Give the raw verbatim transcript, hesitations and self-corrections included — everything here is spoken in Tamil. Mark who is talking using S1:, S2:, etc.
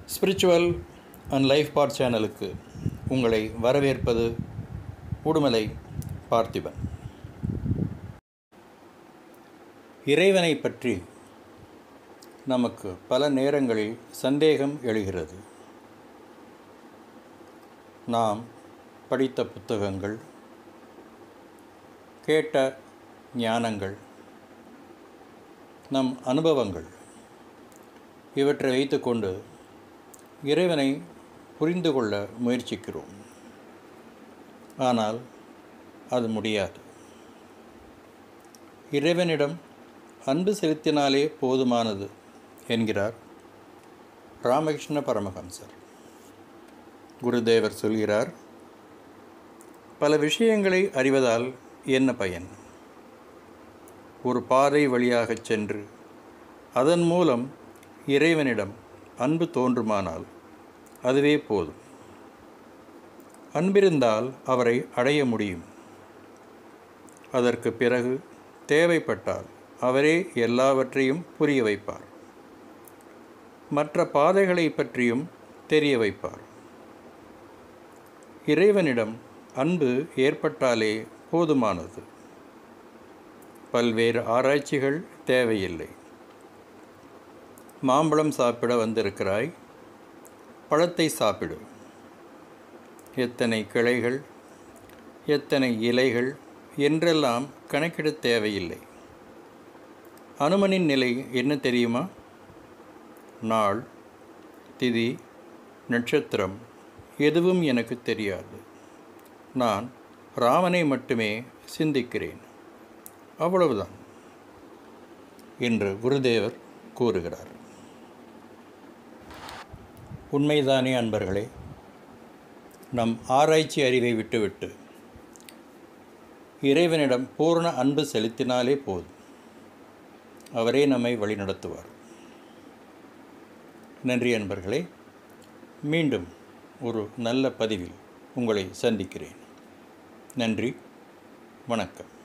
S1: ஸ்பிரிச்சுவல் அண்ட் லைஃப் பாத் சேனலுக்கு உங்களை வரவேற்பது உடுமலை பார்த்திபன். இறைவனை பற்றி நமக்கு பல நேரங்களில் சந்தேகம் எழுகிறது. நாம் படித்த புத்தகங்கள், கேட்ட ஞானங்கள், நம் அனுபவங்கள் இவற்றை வைத்துக்கொண்டு இறைவனை புரிந்து கொள்ள முயற்சிக்கிறோம். ஆனால் அது முடியாது. இறைவனிடம் அன்பு செலுத்தினாலே போதுமானது என்கிறார் ராமகிருஷ்ண பரமஹம்சர். குருதேவர் சொல்கிறார், பல விஷயங்களை அறிவதால் என்ன பயன்? ஒரு பாதை வழியாகச் சென்று அதன் மூலம் இறைவனிடம் அன்பு தோன்றுமானால் அதுவே போதும். அன்பிருந்தால் அவரை அடைய முடியும். அதற்கு பிறகு தேவைப்பட்டால் அவரே எல்லாவற்றையும் புரிய வைப்பார். மற்ற பாதைகளை பற்றியும் தெரிய வைப்பார். இறைவனிடம் அன்பு ஏற்பட்டாலே போதுமானது. பல்வேறு ஆராய்ச்சிகள் தேவையில்லை. மாம்பழம் சாப்பிட வந்திருக்கிறாய், பழத்தை சாப்பிடு. எத்தனை கிளைகள், எத்தனை இலைகள் என்றெல்லாம் கணக்கிட தேவையில்லை. அனுமனின் நிலை என்ன தெரியுமா? நாள், திதி, நட்சத்திரம் எதுவும் எனக்கு தெரியாது. நான் ராமனை மட்டுமே சிந்திக்கிறேன், அவ்வளவுதான் என்று குருதேவர் கூறுகிறார். உண்மைதானே அன்பர்களே? நம் ஆராய்ச்சி அறிவை விட்டுவிட்டு இறைவனிடம் பூர்ண அன்பு செலுத்தினாலே போதும். அவரே நம்மை வழிநடத்துவார். நன்றி அன்பர்களே. மீண்டும் ஒரு நல்ல பதிவில் உங்களை சந்திக்கிறேன். நன்றி, வணக்கம்.